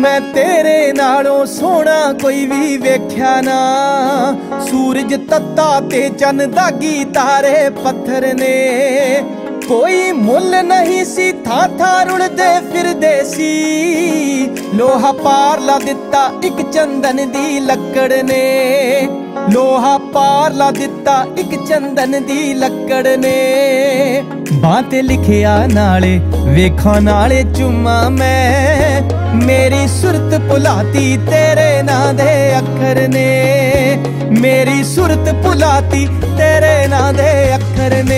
मैं तेरे नालों सोना कोई भी वेख्या ना। सूरज तत्ता ते चन दागी तारे पत्थर ने। कोई मुल नहीं सी था रुड़दे फिरदे सी। लोहा पार ला दिता एक चंदन दी लकड़ ने। लोहा पार ला दिता एक चंदन दी लकड़ ने। बात लिखिया नाले वेखा नाले चुमा मैं। मेरी सुरत भुलाती तेरे नां दे अखर ने। मेरी सुरत भुलाती तेरे नां दे अखर ने।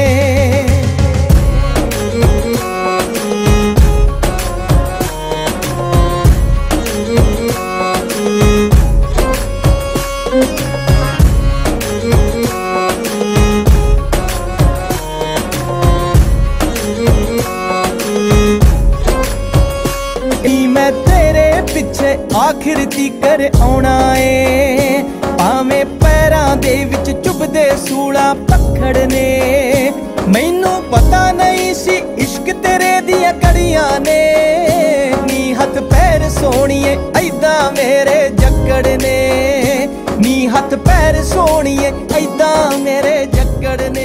मैं तेरे पिछे आखिर तीकर आउणा ए। भावें पैरां दे विच चुभदे सूला पखड़ ने। मैनू पता नहीं सी इश्क तेरे दियां कड़ियां ने। नी हथ पैर सोहणीए ऐदां मेरे जक्कड़ ने। नी हथ पैर सोहणीए ऐदां मेरे जक्कड़ ने।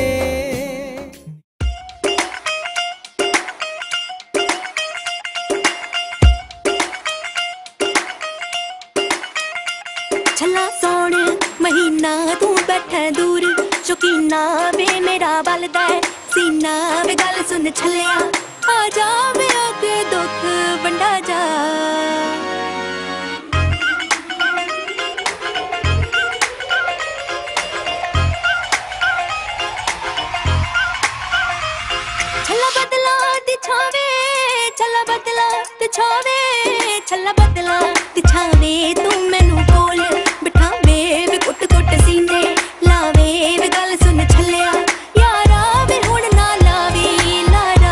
छला सौण महीना तू बैठा दूर। शौकीना वे मेरा बलदा है सीना। वे गल सुन छलिया आ जा वे आके दुख वंडा जा। छला बदला दिछावे छला बदला दिछावे छला बदला दिछावे तू मैनू कोल बिठावे वे कुट कुट सीने लावे। वे गल सुन छलिया यारा वे हुण ना लावे लारा।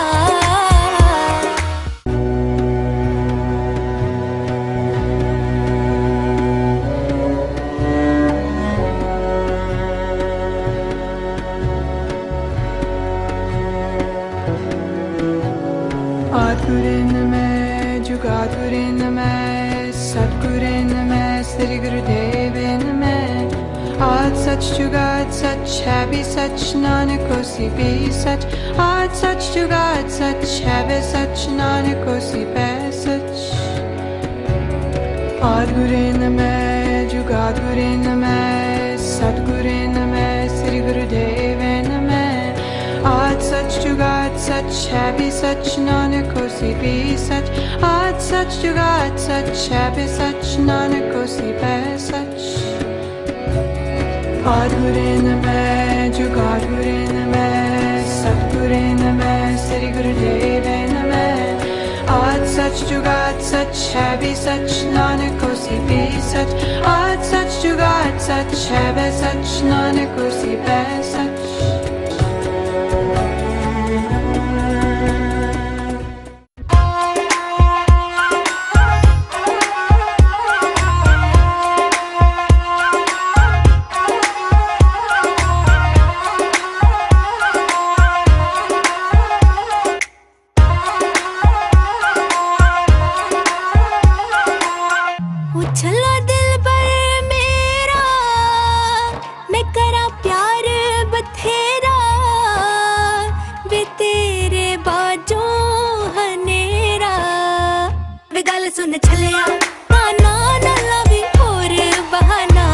आतुरिन में जुगातुरिन में सतगुरिन में श्री गुरुदेवन में। आद सच जुगाद सच है भी सच नानक होसी भी सच। आद सच जुगाद सच है भी सच नानक होसी भी सच। आद गुरिन में जुगाद गुरिन में सतगुरिन में श्री गुरुदेवन में। आद सच जुगाद सच है भी सच नानक होसी भी सच। आद सच जुगाद सच है भी सच नानक होसी भी सच। आद गुरिन में जुगाद गुरिन में सतगुरिन में श्री गुरुदेवन में। आद सच जुगाद सच है भी सच नानक होसी भी सच। आद सच जुगाद सच है भी सच नानक होसी भी सच। छला दिल पर मेरा मैं करा प्यार बथेरा। वे तेरे बाजों हनेरा। वे गल सुन छलिया ताना ना लावी और बहाना।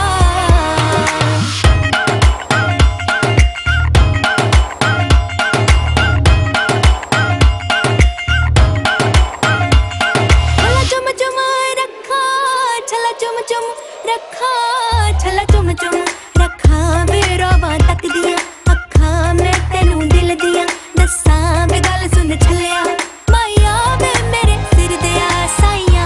छला चुम चुम रखा छला चुम चुम रखा। वे रोवां तक दिया अखा मैं तेनू दिल दिया दसा। वे गल सुन छलिया माया वे मेरे सिर दिया साइया।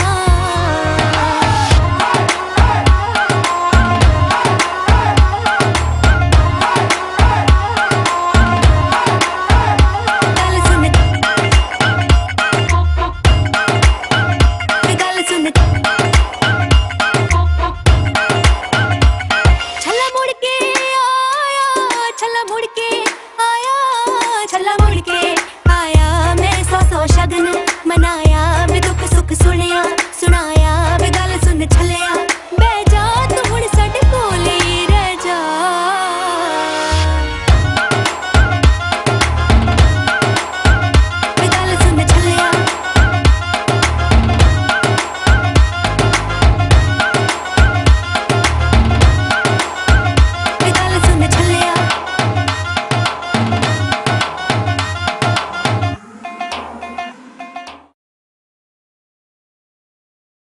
गल सुन वे गल सुन छला मुड़ के आया मैं सौ सौ शगन।